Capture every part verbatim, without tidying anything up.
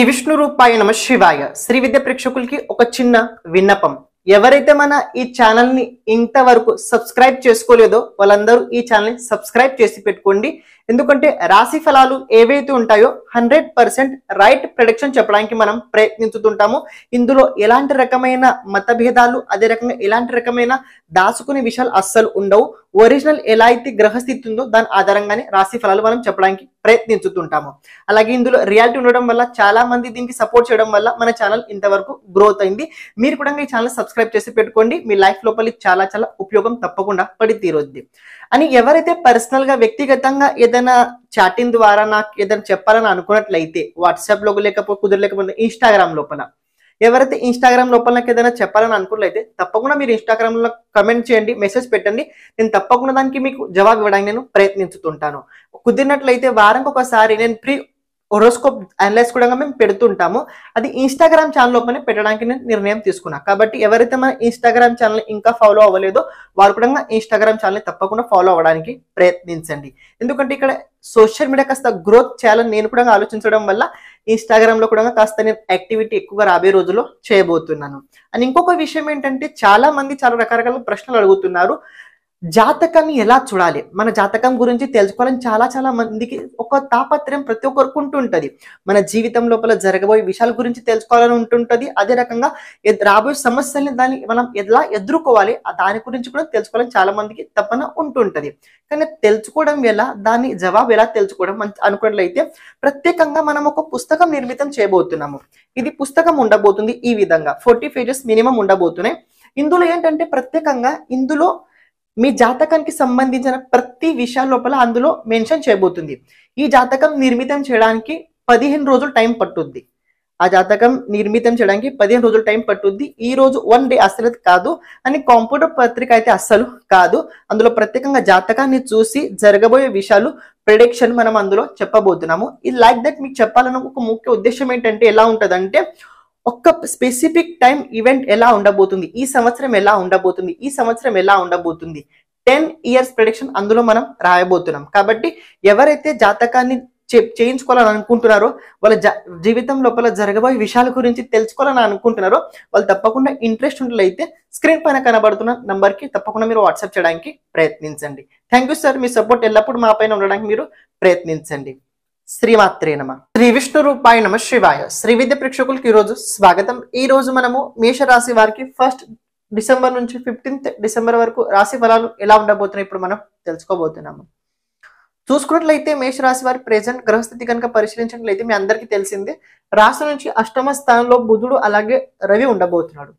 విష్ణు రూపాయ నమ శివాయ. శ్రీ విద్య ప్రేక్షకులకి ఒక చిన్న విన్నపం. ఎవరైతే మన ఈ ఛానల్ ని ఇంతవరకు సబ్స్క్రైబ్ చేసుకోలేదో వాళ్ళందరూ ఈ ఛానల్ ని సబ్స్క్రైబ్ చేసి పెట్టుకోండి. ఎందుకంటే రాశి ఫలాలు ఏవైతే ఉంటాయో హండ్రెడ్ పర్సెంట్ రైట్ ప్రొడిక్షన్ చెప్పడానికి మనం ప్రయత్నించుతుంటాము. ఇందులో ఎలాంటి రకమైన మతభేదాలు, అదే రకంగా ఎలాంటి రకమైన దాచుకునే విషయాలు అస్సలు ఉండవు. ఒరిజినల్ ఎలా అయితే గ్రహస్థితి ఉందో దాని ఆధారంగానే రాశి ఫలాలు మనం చెప్పడానికి ప్రయత్నించుతుంటాము. అలాగే ఇందులో రియాలిటీ ఉండడం వల్ల చాలా మంది దీనికి సపోర్ట్ చేయడం వల్ల మన ఛానల్ ఇంతవరకు గ్రోత్ అయింది. మీరు కూడా ఈ ఛానల్ సబ్స్క్రైబ్ చేసి పెట్టుకోండి. మీ లైఫ్ లోపలి చాలా చాలా ఉపయోగం తప్పకుండా పడి తీరుద్ది. అని ఎవరైతే పర్సనల్ గా వ్యక్తిగతంగా ఏదైనా చాటింగ్ ద్వారా నాకు ఏదైనా చెప్పాలని అనుకున్నట్లయితే వాట్సాప్ లో లేకపోతే కుదరలేకపోతే ఇన్స్టాగ్రామ్ లోపల ఎవరైతే ఇన్స్టాగ్రామ్ లోపల నాకు ఏదైనా చెప్పాలని అనుకున్నట్లయితే తప్పకుండా మీరు ఇన్స్టాగ్రామ్ లో కమెంట్ చేయండి, మెసేజ్ పెట్టండి. నేను తప్పకుండా దానికి మీకు జవాబు ఇవ్వడానికి నేను ప్రయత్నించుతుంటాను. కుదిరినట్లయితే వారానికి ఒకసారి నేను ప్రీ హోరోస్కోప్ అనలైజ్ కూడా మేము పెడుతుంటాము. అది ఇన్స్టాగ్రామ్ ఛానల్ లోపలనే పెట్టడానికి నేను నిర్ణయం తీసుకున్నా. కాబట్టి ఎవరైతే మన ఇన్స్టాగ్రామ్ ఛానల్ ఇంకా ఫాలో అవ్వలేదో వారు కూడా ఇన్స్టాగ్రామ్ ఛానల్ తప్పకుండా ఫాలో అవ్వడానికి ప్రయత్నించండి. ఎందుకంటే ఇక్కడ సోషల్ మీడియా కాస్త గ్రోత్ చేయాలని నేను కూడా ఆలోచించడం వల్ల ఇన్స్టాగ్రామ్ లో కూడా కాస్త నేను యాక్టివిటీ ఎక్కువగా రాబోయే రోజుల్లో చేయబోతున్నాను. అండ్ ఇంకొక విషయం ఏంటంటే చాలా మంది చాలా రకరకాల ప్రశ్నలు అడుగుతున్నారు. జాతకాన్ని ఎలా చూడాలి, మన జాతకం గురించి తెలుసుకోవాలని చాలా చాలా మందికి ఒక తాపత్రయం ప్రతి ఒక్కరికి ఉంటుంటది. మన జీవితం లోపల జరగబోయే విషయాల గురించి తెలుసుకోవాలని ఉంటుంటది. అదే రకంగా రాబోయే సమస్యల్ని దాన్ని మనం ఎలా ఎదుర్కోవాలి దాని గురించి కూడా తెలుసుకోవాలని చాలా మందికి తప్పన ఉంటుంటది. కానీ తెలుసుకోవడం ఎలా, దాని జవాబు ఎలా తెలుసుకోవడం అనుకున్నట్లయితే ప్రత్యేకంగా మనం ఒక పుస్తకం నిర్మితం చేయబోతున్నాము. ఇది పుస్తకం ఉండబోతుంది. ఈ విధంగా ఫోర్టీ పేజెస్ మినిమం ఉండబోతున్నాయి. ఇందులో ఏంటంటే ప్రత్యేకంగా ఇందులో మీ జాతకానికి సంబంధించిన ప్రతి విషయం లోపల అందులో మెన్షన్ చేయబోతుంది. ఈ జాతకం నిర్మితం చేయడానికి పదిహేను రోజులు టైం పట్టుద్ది. ఆ జాతకం నిర్మితం చేయడానికి పదిహేను రోజులు టైం పట్టుద్ది. ఈ రోజు వన్ డే అస్సలు కాదు అని కంప్యూటర్ పత్రిక అయితే అస్సలు కాదు. అందులో ప్రత్యేకంగా జాతకాన్ని చూసి జరగబోయే విషయాలు ప్రిడిక్షన్ మనం అందులో చెప్పబోతున్నాము. ఇది లైక్ దట్ మీకు చెప్పాలన్న ఒక ముఖ్య ఉద్దేశం ఏంటంటే ఎలా ఉంటదంటే ఒక స్పెసిఫిక్ టైం ఈవెంట్ ఎలా ఉండబోతుంది, ఈ సంవత్సరం ఎలా ఉండబోతుంది, ఈ సంవత్సరం ఎలా ఉండబోతుంది, టెన్ ఇయర్స్ ప్రిడిక్షన్ అందులో మనం రాయబోతున్నాం. కాబట్టి ఎవరైతే జాతకాన్ని చేయించుకోవాలని అనుకుంటున్నారో, వాళ్ళ జీవితం లోపల జరగబోయే విషయాల గురించి తెలుసుకోవాలని అనుకుంటున్నారో వాళ్ళు తప్పకుండా ఇంట్రెస్ట్ ఉన్నట్లయితే స్క్రీన్ పైన కనబడుతున్న నంబర్ కి తప్పకుండా మీరు వాట్సాప్ చేయడానికి ప్రయత్నించండి. Thank you sir. మీ సపోర్ట్ ఎల్లప్పుడూ మా పైన ఉండడానికి మీరు ప్రయత్నించండి. శ్రీమాత్రే నమ. శ్రీ విష్ణు రూపాయ నమ శివాయ. శ్రీ విద్య ప్రేక్షకులకి ఈ రోజు స్వాగతం. ఈ రోజు మనము మేషరాశి వారికి ఫస్ట్ డిసెంబర్ నుంచి ఫిఫ్టీన్త్ డిసెంబర్ వరకు రాశి ఫలాలు ఎలా ఉండబోతున్నాయి ఇప్పుడు మనం తెలుసుకోబోతున్నాము. చూసుకున్నట్లయితే మేషరాశి వారి ప్రెజెంట్ గ్రహస్థితి కనుక పరిశీలించినట్లయితే మీ అందరికీ తెలిసిందే రాశి నుంచి అష్టమ స్థానంలో బుధుడు అలాగే రవి ఉండబోతున్నాడు.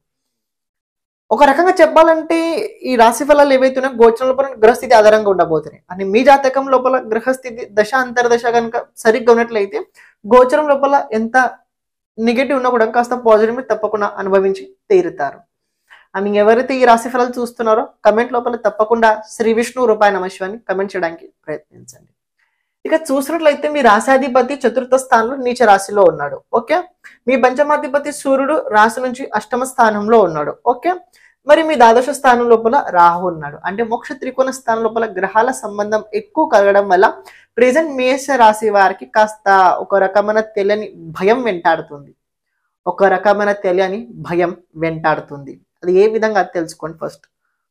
ఒక రకంగా చెప్పాలంటే ఈ రాశి ఫలాలు ఏవైతే ఉన్నాయో గోచరం లోపల గ్రహస్థితి ఆధారంగా ఉండబోతున్నాయి. అని మీ జాతకం లోపల గ్రహస్థితి దశ అంతర్దశ కనుక సరిగ్గా ఉన్నట్లయితే గోచరం లోపల ఎంత నెగిటివ్ ఉన్నా కూడా కాస్త పాజిటివ్ తప్పకుండా అనుభవించి తీరుతారు. అని ఎవరైతే ఈ రాశి ఫలాలు చూస్తున్నారో కమెంట్ లోపల తప్పకుండా శ్రీ విష్ణు రూపాయ నమ శివాని కమెంట్ చేయడానికి ప్రయత్నించండి. ఇక చూసినట్లయితే మీ రాశాధిపతి చతుర్థ స్థానంలో నీచ రాశిలో ఉన్నాడు. ఓకే. మీ పంచమాధిపతి సూర్యుడు రాశి నుంచి అష్టమ స్థానంలో ఉన్నాడు. ఓకే. మరి మీ ద్వాదశ స్థానం లోపల రాహు ఉన్నాడు. అంటే మోక్ష త్రికోణ స్థానం లోపల గ్రహాల సంబంధం ఎక్కువ కలగడం వల్ల ప్రెజెంట్ మేష రాశి వారికి కాస్త ఒక రకమైన తెలియని భయం వెంటాడుతుంది. ఒక రకమైన తెలియని భయం వెంటాడుతుంది. అది ఏ విధంగా తెలుసుకోండి. ఫస్ట్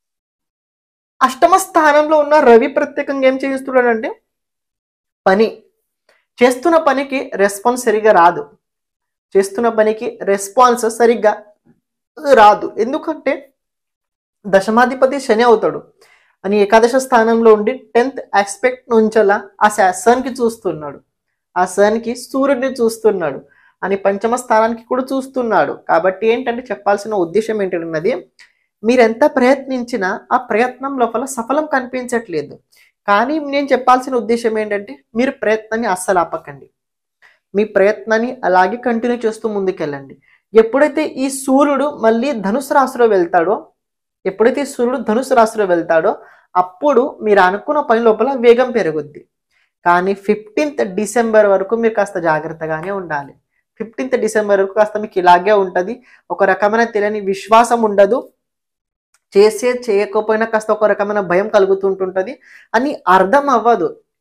అష్టమ స్థానంలో ఉన్న రవి ప్రత్యేకంగా ఏం చేస్తున్నాడంటే పని చేస్తున్న పనికి రెస్పాన్స్ సరిగ్గా రాదు. చేస్తున్న పనికి రెస్పాన్స్ సరిగ్గా రాదు. ఎందుకంటే దశమాధిపతి శని అవుతాడు అని ఏకాదశ స్థానంలో ఉండి టెన్త్ ఆస్పెక్ట్ నుంచలా ఆ సన్ కి చూస్తున్నాడు, ఆ సన్ కి సూర్యుడిని చూస్తున్నాడు అని పంచమ స్థానానికి కూడా చూస్తున్నాడు. కాబట్టి ఏంటంటే చెప్పాల్సిన ఉద్దేశం ఏంటన్నది మీరెంత ప్రయత్నించినా ఆ ప్రయత్నం లోపల సఫలం కనిపించట్లేదు. కానీ నేను చెప్పాల్సిన ఉద్దేశం ఏంటంటే మీరు ప్రయత్నాన్ని అస్సలు ఆపకండి. మీ ప్రయత్నాన్ని అలాగే కంటిన్యూ చేస్తూ ముందుకెళ్ళండి. ఎప్పుడైతే ఈ సూర్యుడు మళ్ళీ ధనుసు రాశిలో వెళ్తాడో ఎప్పుడైతే సూర్యుడు ధనుసు రాశిలో వెళ్తాడో అప్పుడు మీరు అనుకున్న పని లోపల వేగం పెరుగుద్ది. కానీ ఫిఫ్టీన్త్ డిసెంబర్ వరకు మీరు కాస్త జాగ్రత్తగానే ఉండాలి. ఫిఫ్టీన్త్ డిసెంబర్ వరకు కాస్త మీకు ఇలాగే ఉంటుంది. ఒక రకమైన తెలియని విశ్వాసం ఉండదు. చేసే చేయకపోయినా కాస్త ఒక రకమైన భయం కలుగుతుంటుంటది అని అర్థం అవ్వదు.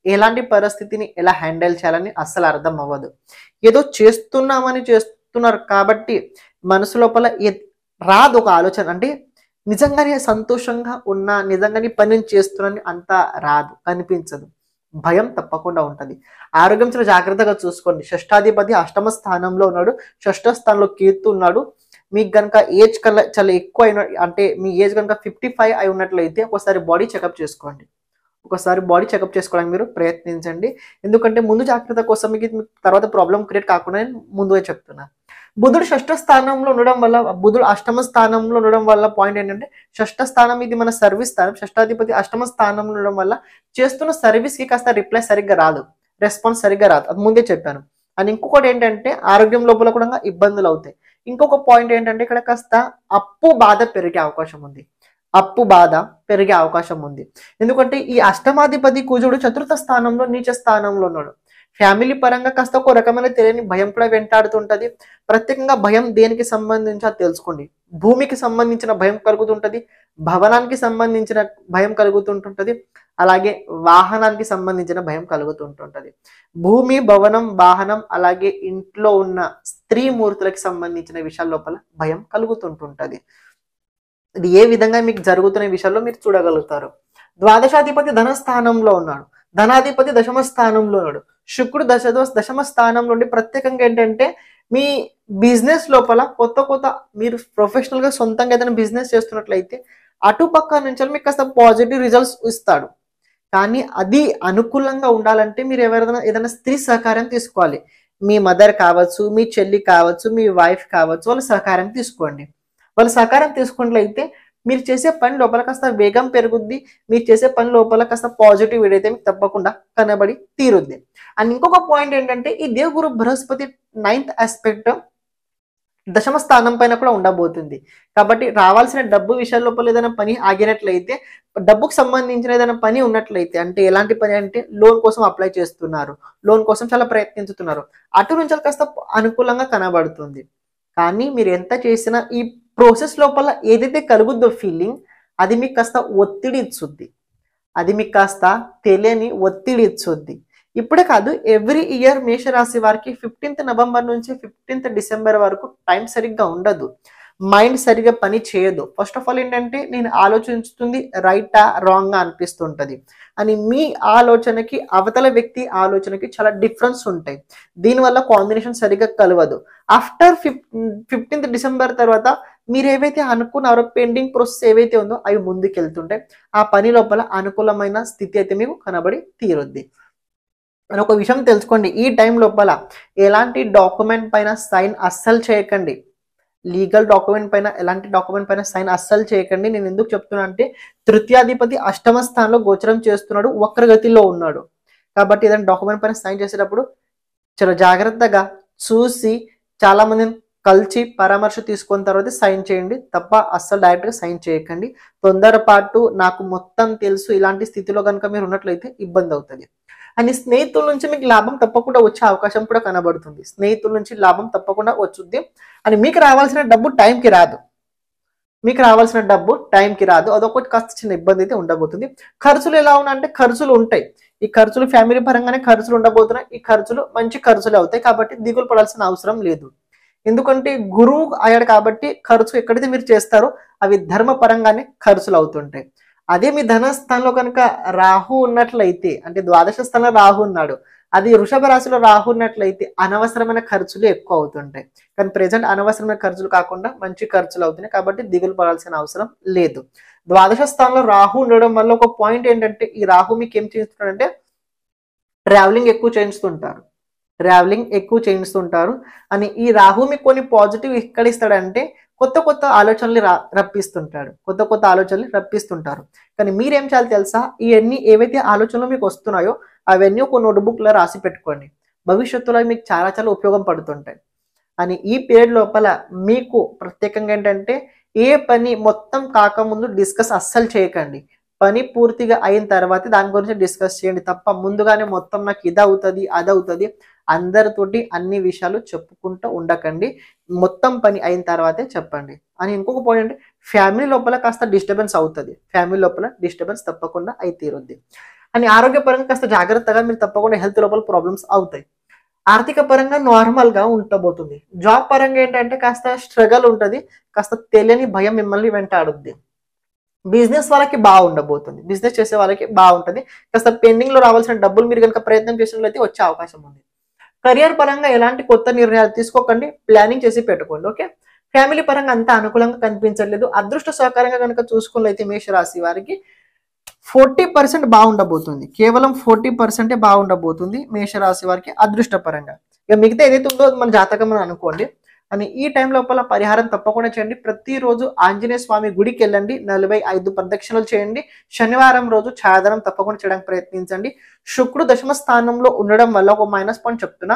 ఎలాంటి పరిస్థితిని ఎలా హ్యాండిల్ చేయాలని అస్సలు అర్థం అవ్వదు. ఏదో చేస్తున్నామని చేస్తున్నారు కాబట్టి మనసు లోపల రాదు ఒక ఆలోచన, అంటే నిజంగానే సంతోషంగా ఉన్నా, నిజంగానే పనిని చేస్తున్నాని అంత రాదు, కనిపించదు. భయం తప్పకుండా ఉంటుంది. ఆరోగ్యం చాలా జాగ్రత్తగా చూసుకోండి. షష్టాధిపతి అష్టమ స్థానంలో ఉన్నాడు, షష్ఠ స్థానంలో కీర్తి ఉన్నాడు. మీకు కనుక ఏజ్ కల్లా చాలా ఎక్కువ అయిన, అంటే మీ ఏజ్ కనుక ఫిఫ్టీ ఫైవ్ అయి ఉన్నట్లయితే ఒకసారి బాడీ చెకప్ చేసుకోండి. ఒకసారి బాడీ చెకప్ చేసుకోవడానికి మీరు ప్రయత్నించండి. ఎందుకంటే ముందు జాగ్రత్త కోసం మీకు తర్వాత ప్రాబ్లం క్రియేట్ కాకుండా నేను ముందుగా చెప్తున్నా. బుధుడు షష్ఠ స్థానంలో ఉండడం వల్ల, బుధుడు అష్టమ స్థానంలో ఉండడం వల్ల పాయింట్ ఏంటంటే, షష్ఠ స్థానం ఇది మన సర్వీస్ స్థానం. షష్టాధిపతి అష్టమ స్థానంలో ఉండడం వల్ల చేస్తున్న సర్వీస్కి కాస్త రిప్లై సరిగ్గా రాదు, రెస్పాన్స్ సరిగ్గా రాదు, అది ముందే చెప్పాను. అండ్ ఇంకొకటి ఏంటంటే ఆరోగ్యం లోపల కూడా ఇబ్బందులు అవుతాయి. ఇంకొక పాయింట్ ఏంటంటే ఇక్కడ కాస్త అప్పు బాధ పెరిగే అవకాశం ఉంది. అప్పు బాధ పెరిగే అవకాశం ఉంది. ఎందుకంటే ఈ అష్టమాధిపతి కుజుడు చతుర్థ స్థానంలో నీచ స్థానంలో ఉన్నాడు. ఫ్యామిలీ పరంగా కాస్త ఒక రకమైన తెలియని భయం కూడా వెంటాడుతుంటది. ప్రత్యేకంగా భయం దేనికి సంబంధించి అది తెలుసుకోండి. భూమికి సంబంధించిన భయం కలుగుతుంటది, భవనానికి సంబంధించిన భయం కలుగుతుంటుంటది, అలాగే వాహనానికి సంబంధించిన భయం కలుగుతుంటుంటది. భూమి, భవనం, వాహనం, అలాగే ఇంట్లో ఉన్న స్త్రీ మూర్తులకు సంబంధించిన విషయాల లోపల భయం కలుగుతుంటుంటది. ఇది ఏ విధంగా మీకు జరుగుతున్న విషయాల్లో మీరు చూడగలుగుతారు. ద్వాదశాధిపతి ధనస్థానంలో ఉన్నాడు, ధనాధిపతి దశమ స్థానంలో ఉన్నాడు. శుక్రుడు దశ దశమ స్థానంలో ఉండి ప్రత్యేకంగా ఏంటంటే మీ బిజినెస్ లోపల కొత్త కొత్త మీరు ప్రొఫెషనల్ గా సొంతంగా ఏదైనా బిజినెస్ చేస్తున్నట్లయితే అటుపక్క నుంచి మీకు కాస్త పాజిటివ్ రిజల్ట్స్ ఇస్తాడు. కానీ అది అనుకూలంగా ఉండాలంటే మీరు ఎవరైనా ఏదైనా స్త్రీ సహకారం తీసుకోవాలి. మీ మదర్ కావచ్చు, మీ చెల్లి కావచ్చు, మీ వైఫ్ కావచ్చు, వాళ్ళ సహకారం తీసుకోండి. వాళ్ళ సహకారం తీసుకున్నట్లయితే మీరు చేసే పని లోపల కాస్త వేగం పెరుగుద్ది. మీరు చేసే పని లోపల కాస్త పాజిటివ్ అయితే మీకు తప్పకుండా కనబడి తీరుద్ది. అండ్ ఇంకొక పాయింట్ ఏంటంటే ఈ దేవగురు బృహస్పతి నైన్త్ ఆస్పెక్ట్ దశమ స్థానం పైన కూడా ఉండబోతుంది. కాబట్టి రావాల్సిన డబ్బు విషయాల లోపల ఏదైనా పని ఆగినట్లయితే, డబ్బుకు సంబంధించిన ఏదైనా పని ఉన్నట్లయితే, అంటే ఎలాంటి పని అంటే లోన్ కోసం అప్లై చేస్తున్నారు, లోన్ కోసం చాలా ప్రయత్నించుతున్నారు, అటు నుంచి కాస్త అనుకూలంగా కనబడుతుంది. కానీ మీరు ఎంత చేసినా ఈ ప్రోసెస్ లోపల ఏదైతే కలుగుద్దో ఫీలింగ్, అది మీకు కాస్త ఒత్తిడి ఇచ్చుద్ది, అది మీకు కాస్త తెలియని ఒత్తిడి ఇచ్చుద్ది. ఇప్పుడే కాదు, ఎవ్రీ ఇయర్ మేషరాశి వారికి ఫిఫ్టీన్త్ నవంబర్ నుంచి ఫిఫ్టీన్త్ డిసెంబర్ వరకు టైం సరిగ్గా ఉండదు, మైండ్ సరిగ్గా పని చేయదు. ఫస్ట్ ఆఫ్ ఆల్ ఏంటంటే నేను ఆలోచించుతుంది రైటా రాంగా అనిపిస్తుంటది, అని మీ ఆలోచనకి అవతల వ్యక్తి ఆలోచనకి చాలా డిఫరెన్స్ ఉంటాయి. దీనివల్ల కాంబినేషన్ సరిగ్గా కలవదు. ఆఫ్టర్ ఫిఫ్ ఫిఫ్టీన్త్ డిసెంబర్ తర్వాత మీరు ఏవైతే అనుకున్నారో పెండింగ్ ప్రాసెస్ ఏవైతే ఉందో అవి ముందుకు వెళ్తుంటాయి. ఆ పని లోపల అనుకూలమైన స్థితి అయితే మీకు కనబడి తీరుద్ది. అని ఒక విషయం తెలుసుకోండి, ఈ టైం లోపల ఎలాంటి డాక్యుమెంట్ పైన సైన్ అస్సలు చేయకండి. లీగల్ డాక్యుమెంట్ పైన ఎలాంటి డాక్యుమెంట్ పైన సైన్ అస్సలు చేయకండి. నేను ఎందుకు చెప్తున్నా అంటే తృతీయాధిపతి అష్టమ స్థానంలో గోచరం చేస్తున్నాడు, వక్రగతిలో ఉన్నాడు. కాబట్టి ఏదైనా డాక్యుమెంట్ పైన సైన్ చేసేటప్పుడు చాలా జాగ్రత్తగా చూసి చాలా మందిని కలిసి పరామర్శ తీసుకున్న తర్వాత సైన్ చేయండి తప్ప అస్సలు డైరెక్ట్గా సైన్ చేయకండి. తొందరపాటు నాకు మొత్తం తెలుసు ఇలాంటి స్థితిలో కనుక మీరు ఉన్నట్లయితే ఇబ్బంది అవుతుంది. అని స్నేహితుల నుంచి మీకు లాభం తప్పకుండా వచ్చే అవకాశం కూడా కనబడుతుంది. స్నేహితుల నుంచి లాభం తప్పకుండా వచ్చుద్ది. అని మీకు రావాల్సిన డబ్బు టైంకి రాదు, మీకు రావాల్సిన డబ్బు టైంకి రాదు. అదొకటి కాస్త చిన్న ఇబ్బంది అయితే ఉండబోతుంది. ఖర్చులు ఎలా ఉన్నాయంటే ఖర్చులు ఉంటాయి. ఈ ఖర్చులు ఫ్యామిలీ పరంగానే ఖర్చులు ఉండబోతున్నాయి. ఈ ఖర్చులు మంచి ఖర్చులు అవుతాయి కాబట్టి దిగులు పడాల్సిన అవసరం లేదు. ఎందుకంటే గురువు అయ్యాడు కాబట్టి ఖర్చు ఎక్కడైతే మీరు చేస్తారో అవి ధర్మ పరంగానే ఖర్చులు అవుతుంటాయి. అదే మీ ధనస్థానంలో కనుక రాహు ఉన్నట్లయితే, అంటే ద్వాదశ స్థానంలో రాహు ఉన్నాడు, అది వృషభ రాశిలో రాహు ఉన్నట్లయితే అనవసరమైన ఖర్చులు ఎక్కువ అవుతుంటాయి. కానీ ప్రెసెంట్ అనవసరమైన ఖర్చులు కాకుండా మంచి ఖర్చులు అవుతున్నాయి కాబట్టి దిగులు పడాల్సిన అవసరం లేదు. ద్వాదశ స్థానంలో రాహు ఉండడం వల్ల ఒక పాయింట్ ఏంటంటే ఈ రాహు మీకు ఏం చేస్తున్నాడంటే ట్రావెలింగ్ ఎక్కువ చేయిస్తుంటారు, ట్రావెలింగ్ ఎక్కువ చేయిస్తుంటారు అని ఈ రాహు మీకు కొన్ని పాజిటివ్ ఎక్కడ ఇస్తాడంటే కొత్త కొత్త ఆలోచనలు రా రప్పిస్తుంటాడు కొత్త కొత్త ఆలోచనలు రప్పిస్తుంటారు. కానీ మీరేం చేయాలి తెలుసా, ఇవన్నీ ఏవైతే ఆలోచనలు మీకు వస్తున్నాయో అవన్నీ ఒక నోట్బుక్లో రాసి పెట్టుకోండి. భవిష్యత్తులో మీకు చాలా చాలా ఉపయోగం పడుతుంటాయి. అని ఈ పీరియడ్ లోపల మీకు ప్రత్యేకంగా ఏంటంటే ఏ పని మొత్తం కాకముందు డిస్కస్ అస్సలు చేయకండి. పని పూర్తిగా అయిన తర్వాత దాని గురించి డిస్కస్ చేయండి తప్ప ముందుగానే మొత్తం నాకు ఇది అవుతుంది అది అవుతుంది అందరితోటి అన్ని విషయాలు చెప్పుకుంటూ ఉండకండి. మొత్తం పని అయిన తర్వాతే చెప్పండి. అని ఇంకొక పాయింట్ అంటే ఫ్యామిలీ లోపల కాస్త డిస్టర్బెన్స్ అవుతుంది, ఫ్యామిలీ లోపల డిస్టర్బెన్స్ తప్పకుండా అయి తీరుద్ది. అని ఆరోగ్యపరంగా కాస్త జాగ్రత్తగా మీరు తప్పకుండా హెల్త్ లోపల ప్రాబ్లమ్స్ అవుతాయి. ఆర్థిక పరంగా నార్మల్ గా ఉండబోతుంది. జాబ్ పరంగా ఏంటంటే కాస్త స్ట్రగల్ ఉంటది, కాస్త తెలియని భయం మిమ్మల్ని వెంటాడుద్ది. బిజినెస్ వాళ్ళకి బాగుండబోతుంది, బిజినెస్ చేసే వాళ్ళకి బాగుంటది. కాస్త పెండింగ్ లో రావాల్సిన డబ్బులు మీరు కనుక ప్రయత్నం చేసినట్లయితే వచ్చే అవకాశం ఉంది. కెరియర్ పరంగా ఎలాంటి కొత్త నిర్ణయాలు తీసుకోకండి, ప్లానింగ్ చేసి పెట్టుకోండి. ఓకే, ఫ్యామిలీ పరంగా అంత అనుకూలంగా కనిపించట్లేదు. అదృష్ట సహకారంగా కనుక చూసుకున్నట్లయితే మేషరాశి వారికి ఫోర్టీ పర్సెంట్ బాగుండబోతుంది, కేవలం ఫోర్టీ పర్సెంటే బాగుండబోతుంది మేషరాశి వారికి అదృష్టపరంగా. ఇక మిగతా ఏదైతే ఉందో మన జాతకం అని అనుకోండి. అని ఈ టైం లోపల పరిహారం తప్పకుండా చేయండి. ప్రతిరోజు ఆంజనేయ స్వామి గుడికి వెళ్ళండి, నలభై ఐదు ప్రదక్షిణలు చేయండి. శనివారం రోజు ఛాయాదానం తప్పకుండా చేయడానికి ప్రయత్నించండి. శుక్రుడు దశమ స్థానంలో ఉండడం వల్ల ఒక మైనస్ పాయింట్ చెప్తున్నా,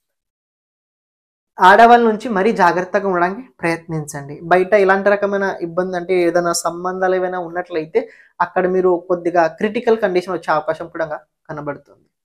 ఆడవాళ్ళ నుంచి మరీ జాగ్రత్తగా ఉండడానికి ప్రయత్నించండి. బయట ఇలాంటి రకమైన ఇబ్బంది అంటే ఏదైనా సంబంధాలు ఏమైనా ఉన్నట్లయితే అక్కడ మీరు కొద్దిగా క్రిటికల్ కండిషన్ వచ్చే అవకాశం కూడా కనబడుతుంది.